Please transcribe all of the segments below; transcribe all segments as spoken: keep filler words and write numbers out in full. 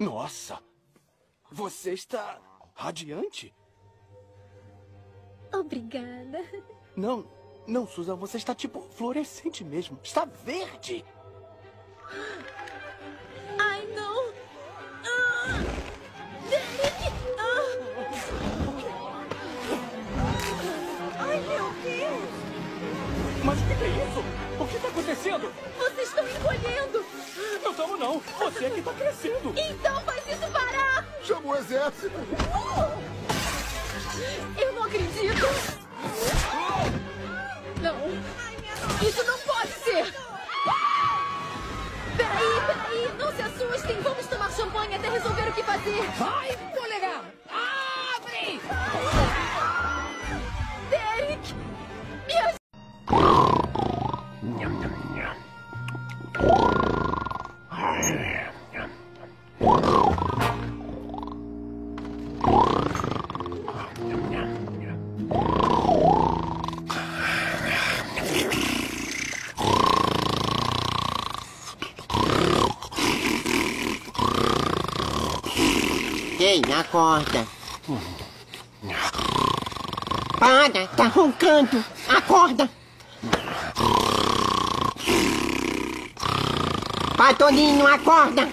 Nossa, você está radiante. Obrigada. Não, não, Susan, você está tipo fluorescente mesmo. Está verde. Ai, não. Ah, Derek. Ah. Ai, meu Deus. Mas o que é isso? O que está acontecendo? Vocês estão encolhendo. Não estamos não. Você é que está crescendo. Então faz isso parar. Chama o exército. Eu não acredito. Não. Isso não pode ser. Peraí, peraí. Não se assustem. Vamos tomar champanhe até resolver o que fazer. Vai, polegar. Abre! Derek. Me ajuda. Ei, acorda. Para, tá roncando. Acorda. Patolinho, acorda.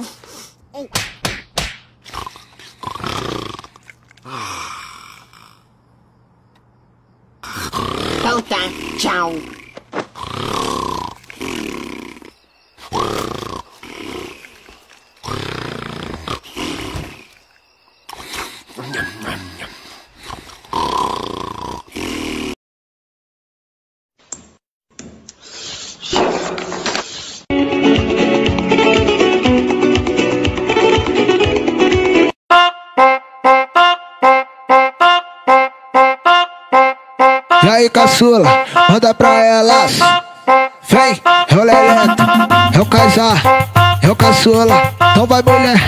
Então tá, tchau. E aí, caçula, manda pra elas. Vem, é o lelento, é o casar, é o caçula. Então vai, mulher.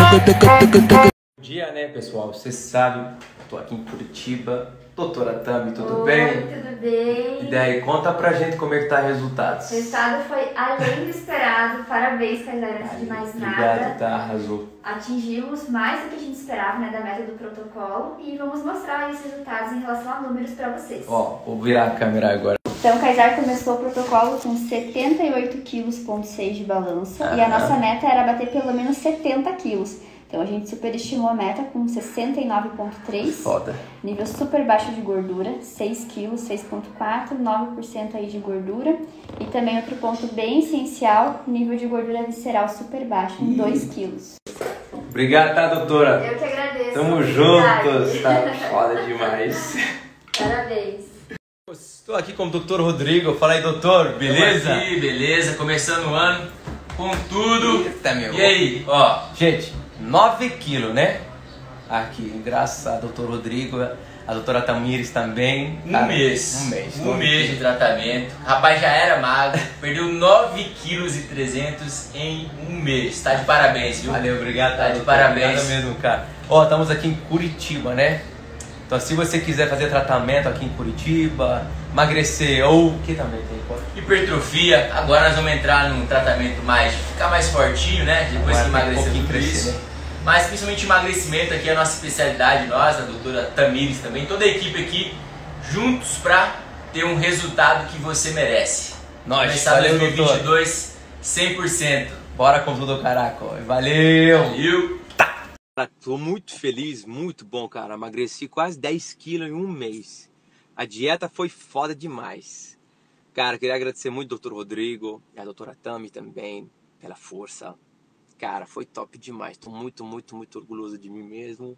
Bom dia, né, pessoal? Vocês sabem, eu tô aqui em Curitiba. Doutora Tami, tudo Oi, bem? tudo bem? E daí, conta pra gente como é que tá os resultados. O resultado foi além do esperado. Parabéns, Kaysar, antes de mais nada. Obrigado, tá? Arrasou. Atingimos mais do que a gente esperava, né, da meta do protocolo. E vamos mostrar aí os resultados em relação a números pra vocês. Ó, vou virar a câmera agora. Então, o Kaysar começou o protocolo com setenta e oito quilos, ponto seis de balança. Ah. E a nossa meta era bater pelo menos setenta quilos. Então, a gente superestimou a meta com sessenta e nove ponto três. Foda. Nível super baixo de gordura, seis quilos, seis ponto quatro, nove por cento aí de gordura. E também outro ponto bem essencial, nível de gordura visceral super baixo, em dois quilos. Obrigado, tá, doutora? Eu que agradeço. Tamo juntos, tá foda demais. Parabéns. Estou aqui com o doutor Rodrigo. Fala aí, doutor, beleza? Tamo aqui, beleza, começando o ano com tudo. Eita, meu. E aí, ó. Gente, nove quilos, né? Aqui, graças ao doutor Rodrigo, a doutora Tamires também. Um Tá? mês. Um mês. Um nove mês de quilos. tratamento. O rapaz já era magro, perdeu nove quilos e trezentos em um mês. Tá de parabéns, viu? Valeu, obrigado. Tá de doutor. parabéns. Obrigado mesmo, cara. Ó, estamos aqui em Curitiba, né? Então, se você quiser fazer tratamento aqui em Curitiba, emagrecer ou o que também tem? Pode? Hipertrofia. Agora nós vamos entrar num tratamento mais, ficar mais fortinho, né? Depois Agora que tem um emagrecer pouquinho tudo crescer, isso. né? Mas principalmente emagrecimento aqui é a nossa especialidade, nós, a doutora Tamires também, toda a equipe aqui, juntos pra ter um resultado que você merece. Nós, Começar valeu, dois mil e vinte e dois doutor. cem por cento. Bora com tudo, caraca. Valeu! Valeu! Cara, tô muito feliz, muito bom, cara. Emagreci quase dez quilos em um mês. A dieta foi foda demais. Cara, queria agradecer muito ao doutor Rodrigo e a doutora Tami também pela força. Cara, foi top demais. Tô muito, muito, muito orgulhoso de mim mesmo.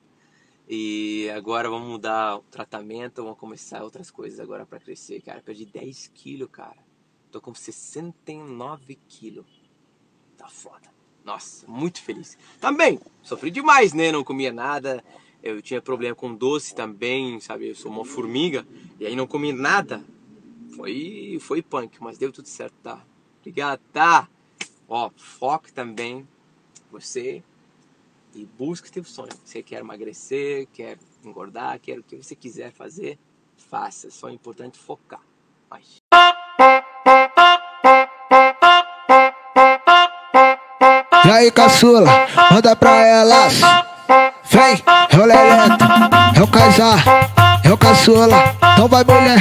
E agora vamos mudar o tratamento, vamos começar outras coisas agora pra crescer, cara. Perdi dez quilos, cara. Tô com sessenta e nove quilos. Tá foda. Nossa, muito feliz. Também, sofri demais, né? Não comia nada. Eu tinha problema com doce também, sabe? Eu sou uma formiga. E aí não comi nada. Foi, foi punk, mas deu tudo certo, tá? Obrigado, tá? Ó, foco também. Você e busque teu sonho. Você quer emagrecer, quer engordar, quer o que você quiser fazer, faça. Só é importante focar. Mas... E E aí, caçula, manda pra elas. Vem, é o lelento, é o casar, é o caçula. Então vai, mulher.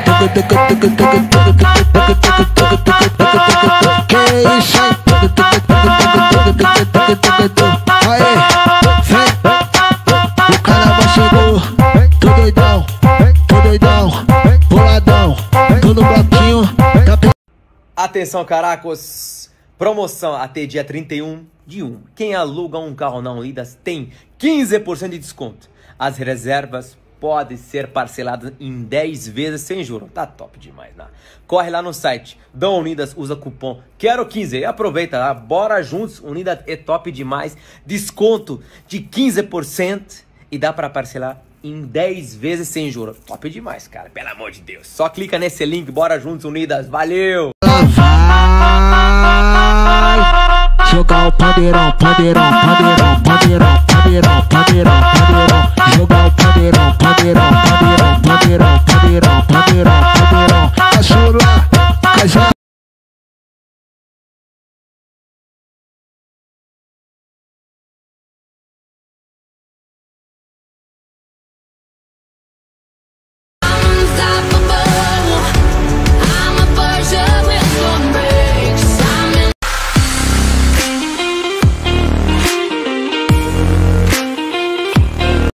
Que isso, hein? Aí, vem. O carnaval chegou. Tô doidão, tô doidão, boladão, tô no bloquinho. Atenção, caracos! Promoção até dia trinta e um de um. Quem aluga um carro na Unidas tem quinze por cento de desconto. As reservas podem ser parceladas em dez vezes sem juros. Tá top demais, né? Corre lá no site da Unidas, usa cupom quero quinze e aproveita lá. Bora juntos, Unidas é top demais. Desconto de quinze por cento e dá para parcelar em dez vezes sem juros. Top demais, cara. Pelo amor de Deus. Só clica nesse link. Bora juntos, Unidas. Valeu! Jogar o pandeirão, pandeirão, pandeirão, pandeirão, pandeirão, pandeirão, pandeirão. Jogar o pandeirão, pandeirão, pandeirão, pandeirão.